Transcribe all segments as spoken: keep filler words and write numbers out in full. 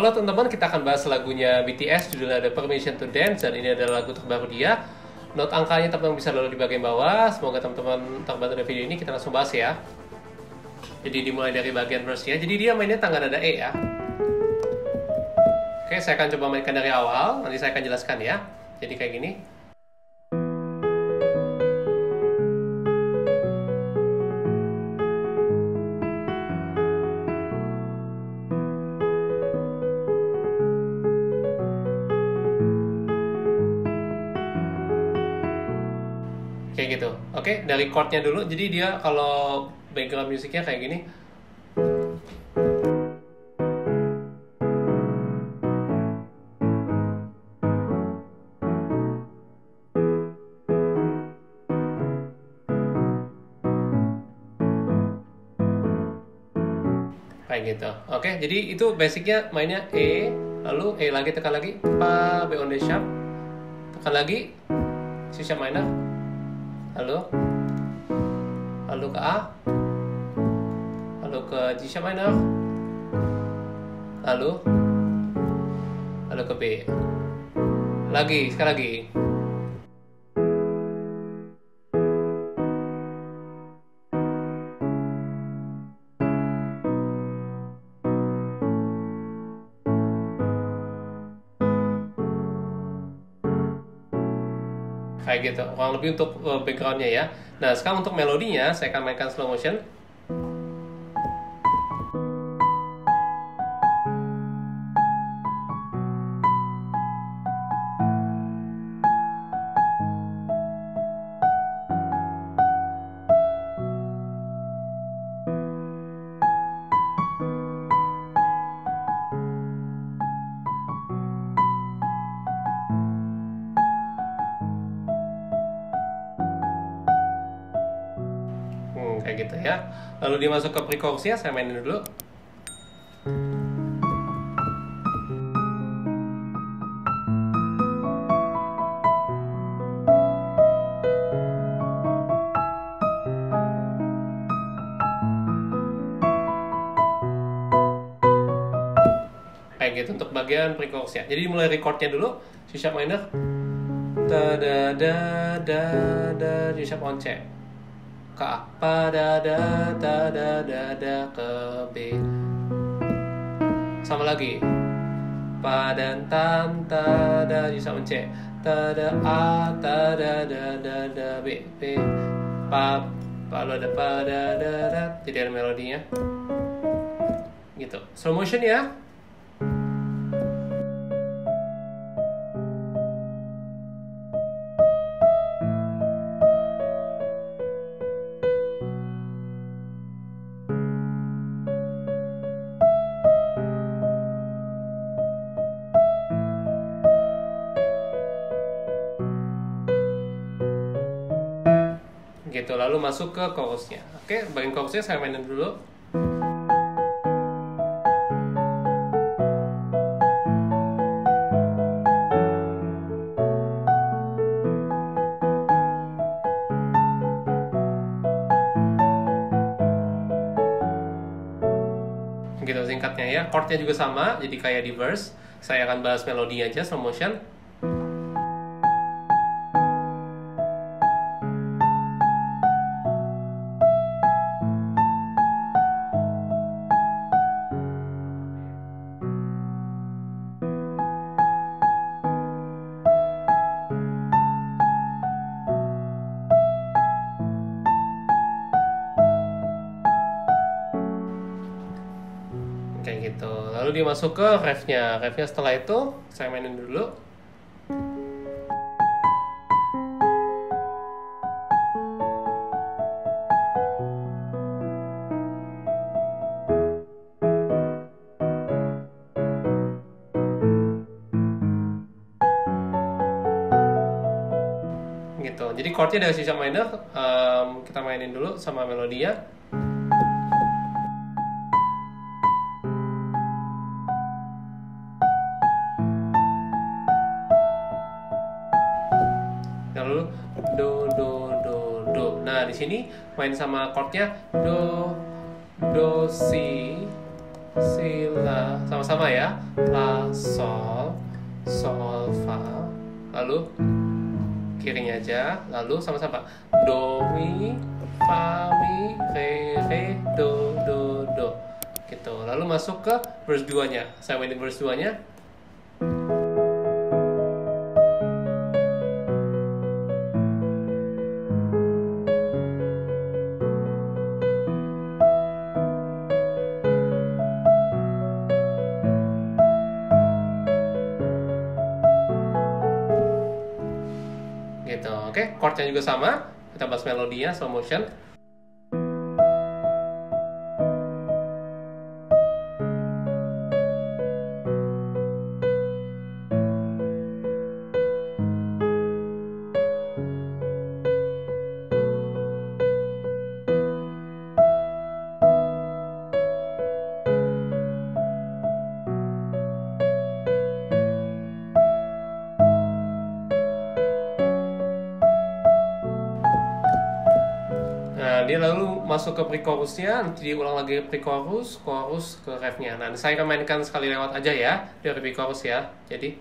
Halo teman-teman, kita akan bahas lagunya B T S, judulnya ada Permission to Dance, dan ini adalah lagu terbaru dia. Note angkanya teman-teman bisa lalu di bagian bawah. Semoga teman-teman terbantu dari video ini. Kita langsung bahas ya. Jadi dimulai dari bagian verse-nya. Jadi dia mainnya tangga nada E ya. Oke, saya akan coba mainkan dari awal. Nanti saya akan jelaskan ya. Jadi kayak gini. Kayak gitu. Oke, dari chordnya dulu. Jadi dia kalau background musiknya kayak gini. Kayak gitu. Oke, jadi itu basicnya mainnya E, lalu E lagi, tekan lagi, Fa, B on D sharp, tekan lagi, C sharp minor, lalu lalu ke A, lalu ke G sharp minor, lalu lalu ke B, lagi sekali lagi. Kayak gitu, kurang lebih untuk backgroundnya ya. Nah, sekarang untuk melodinya saya akan mainkan slow motion. Kayak gitu ya. Lalu dia masuk ke pre-chorusnya, saya mainin dulu. Kayak gitu untuk bagian pre-chorusnya. Jadi mulai recordnya dulu, C sharp minor, da da da da da, G sharp on C, ke A, pa da da da da da da, ke B, sama lagi, pa dan tan ta da, G sharp on C, ta da A, ta da da da da, B, B, pa, pa lalu ada pa da da da, jadi ada melodinya, gitu. Slow motion ya. Gitu, lalu masuk ke chorusnya. Oke, bagian chorusnya saya mainin dulu. Gitu singkatnya ya. Chordnya juga sama, jadi kayak di verse. Saya akan bahas melodi aja, slow motion. Kayak gitu. Lalu dia masuk ke refnya. Refnya setelah itu saya mainin dulu. Gitu. Jadi chordnya dari C sharp minor, um, kita mainin dulu sama melodinya. Lalu do do do do. Nah, di sini main sama chordnya do do si si, la. Sama-sama ya. La, sol, sol, fa. Lalu kirinya aja. Lalu sama-sama. Do, mi, fa, mi, re, re, do, do, do. Gitu. Lalu masuk ke verse dua-nya. Saya mainin verse dua-nya. Gitu, oke, chordnya juga sama. Kita bahas melodinya slow motion. Nah, dia lalu masuk ke pre-chorusnya, nanti diulang lagi pre-chorus, chorus ke refnya. Nah, saya akan mainkan sekali lewat aja ya, dari pre-chorus ya. Jadi,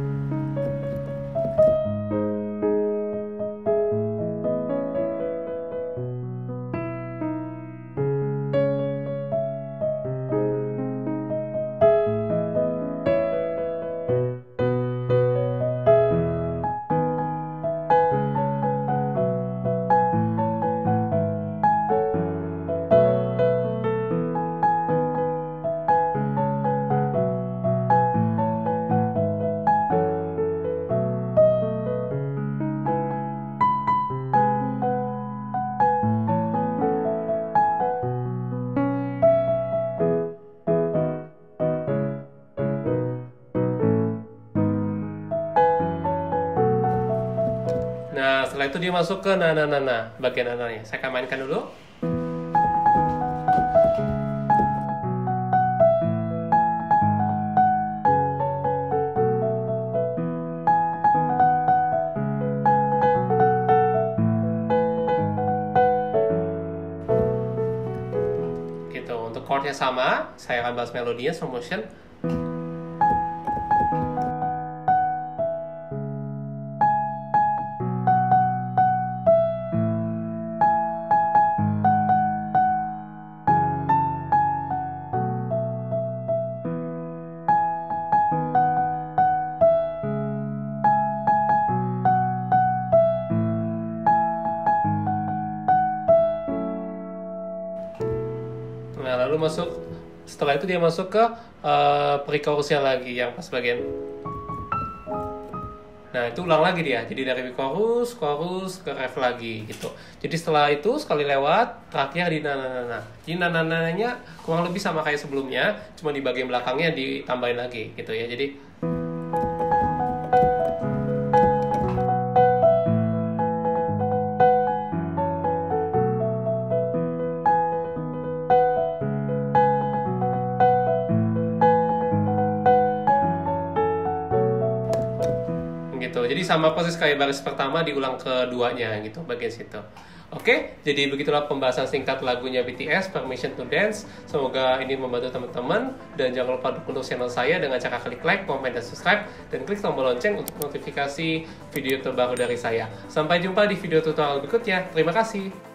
nah setelah itu dia masuk ke na na na na, bagian nananya. Saya akan mainkan dulu. Gitu, untuk chordnya sama, saya akan bahas melodinya slow motion. Nah, lalu masuk, setelah itu dia masuk ke uh, pre-chorusnya lagi yang pas bagian. Nah, itu ulang lagi dia. Jadi dari chorus, chorus ke ref lagi gitu. Jadi setelah itu sekali lewat, terakhir di na na na na. Jadi na na na nya kurang lebih sama kayak sebelumnya, cuma di bagian belakangnya ditambahin lagi gitu ya. Jadi gitu. Jadi sama persis kayak baris pertama diulang keduanya gitu bagian situ. Oke, jadi begitulah pembahasan singkat lagunya B T S Permission to Dance. Semoga ini membantu teman-teman dan jangan lupa dukung channel saya dengan cara klik like, komen, dan subscribe dan klik tombol lonceng untuk notifikasi video terbaru dari saya. Sampai jumpa di video tutorial berikutnya. Terima kasih.